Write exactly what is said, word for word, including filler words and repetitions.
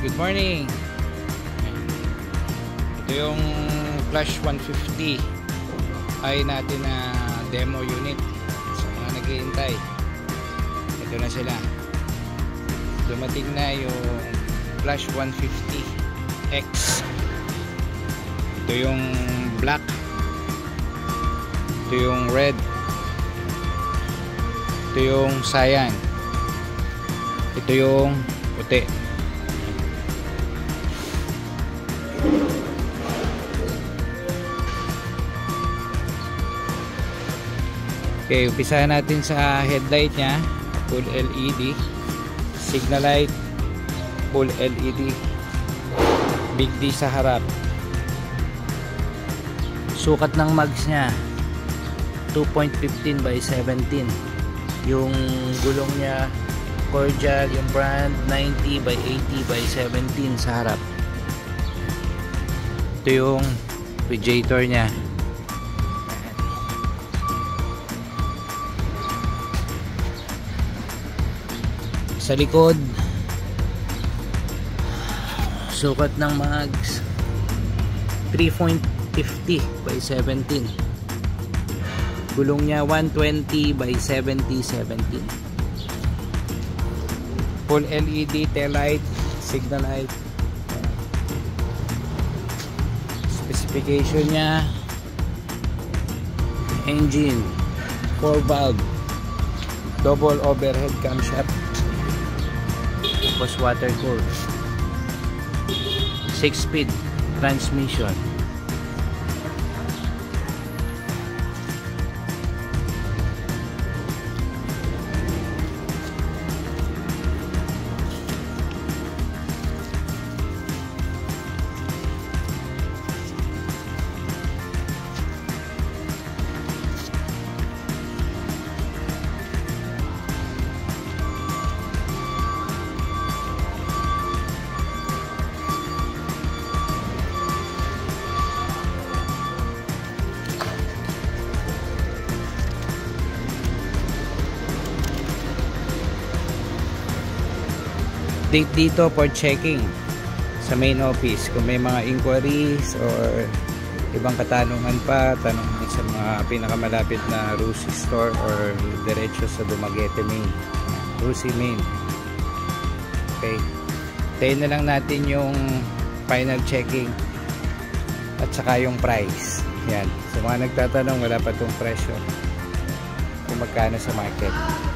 good morning. Ito yung Flash one fifty ay natin na demo unit. Sa mga naghihintay, ito na sila. Dumating na yung Flash one fifty X. Ito yung black, ito yung red, ito yung cyan, ito yung puti. Okay, umpisahan natin sa headlight nya. Full L E D, signal light full L E D, big D sa harap. Sukat ng mags nya two point one five by seventeen. Yung gulong nya Cordial, yung brand ninety by eighty by seventeen sa harap. Ito yung radiator nya. Sa likod, sukat ng mags three point five zero by seventeen. Gulong nya one twenty by seventy seventeen. Full L E D tail light, signal light. Specification nya: engine four valve, double overhead camshaft, tapos water cooled, six speed transmission. Date dito for checking sa main office kung may mga inquiries or ibang katanungan pa, tanong sa mga pinakamalapit na Rusi store or diretso sa Dumaguete main, Rusi main. Okay, tayo na lang natin yung final checking at saka yung price. Yan, sa mga nagtatanong, wala pa tong presyo kung magkano sa market.